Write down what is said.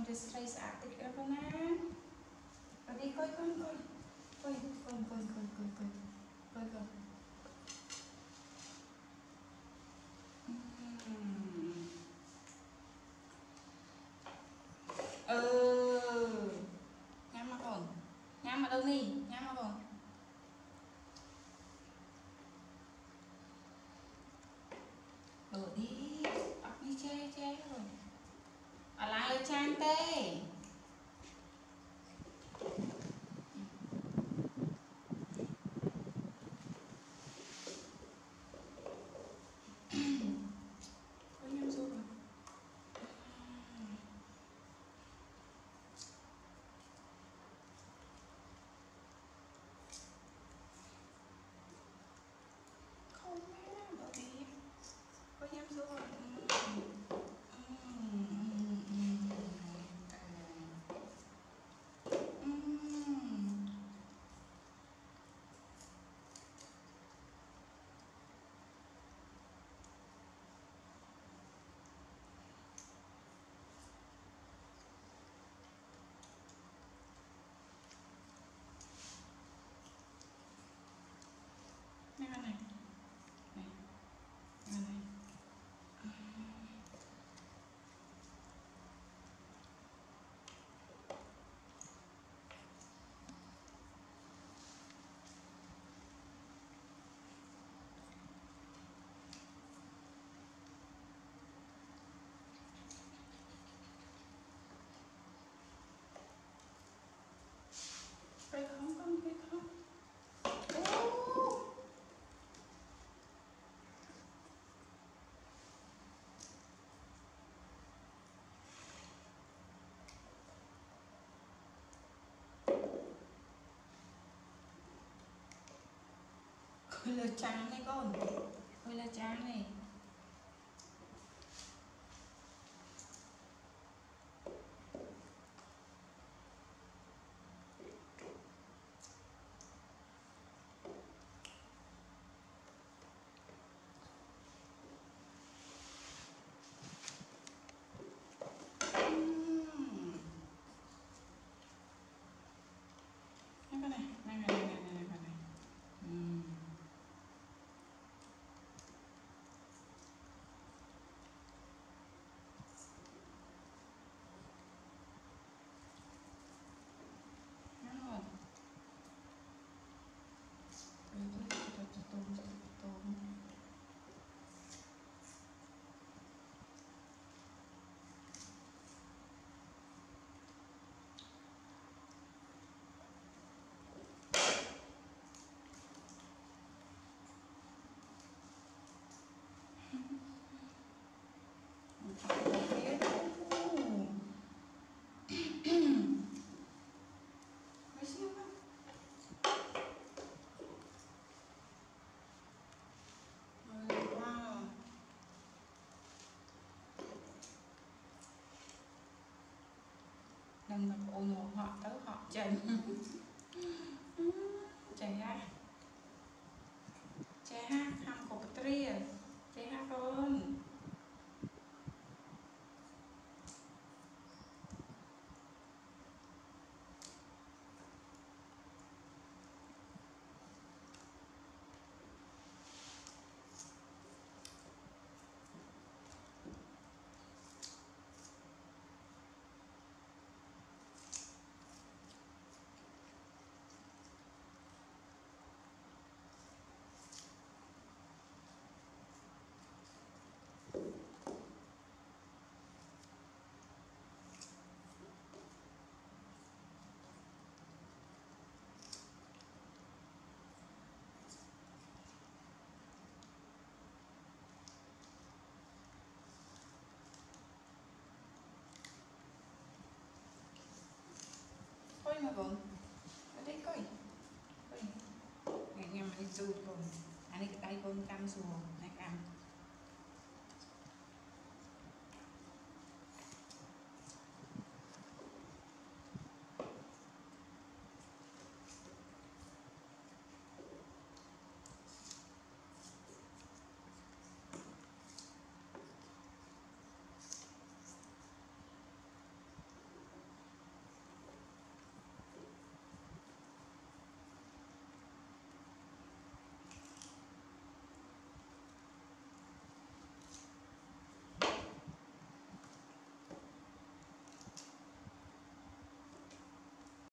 con just try sa atik ka pa na. Pati koy. Nhắm mà con. Nhắm mà đâu đi, nhắm mà con. Đổ đi, ọc đi che rồi. À lại chan tê. Có nhâm xuống rồi. Không má, đổ đi. Có nhâm xuống rồi. Này con này. Này. Con này. Cái không. Ôi là trắng này con. Ôi là trắng này. Này con này. Này con này. Đừng gặp ồn ồn họ tới họ chạy. Chạy ha ham cổ tri chạy ha con. Coi mà con. Ở đây coi. Ngày ngày mà đi chui con. Anh ấy cái tay con căng xuống.